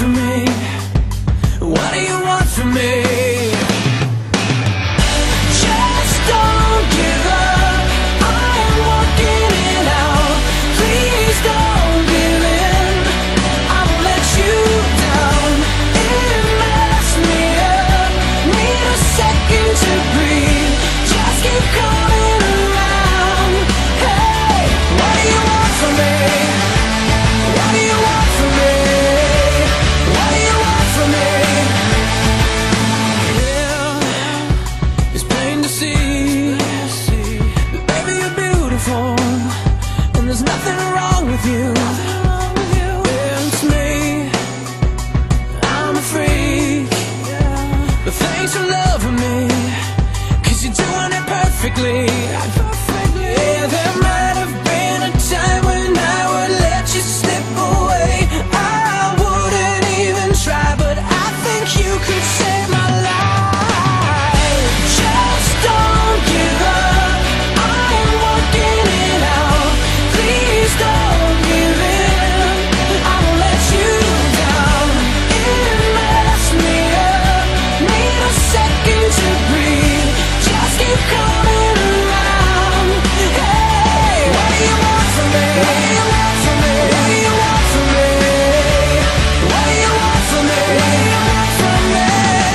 from me? What do you want from me? Just don't give up. I am walking it out. Please don't give in. I won't let you down. It messed me up. Need a second to breathe. Just keep coming around. Hey, what do you want from me? What do you want from me? What do you want from me? Yeah, it's plain to see that baby you're beautiful, and there's nothing wrong with you. It's me, I'm a freak, but thanks for loving me, 'cause you're doing it perfectly. Yeah, there might have been a time when I would let you slip away. I wouldn't even try, but I think you could save my life. Just don't give up. I am working it out. Please don't give in. I won't let you down. It messed me up. Need a second to breathe. Just keep coming around. Hey, what do you want from me? What do you want from me? What do you want from me? What do you want from me? What do you want from me?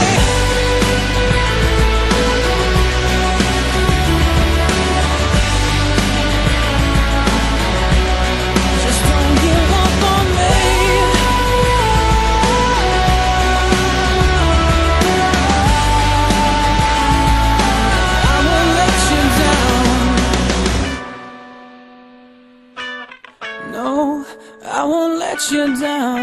Just don't give up on me. I won't let you down. No, I won't let you down.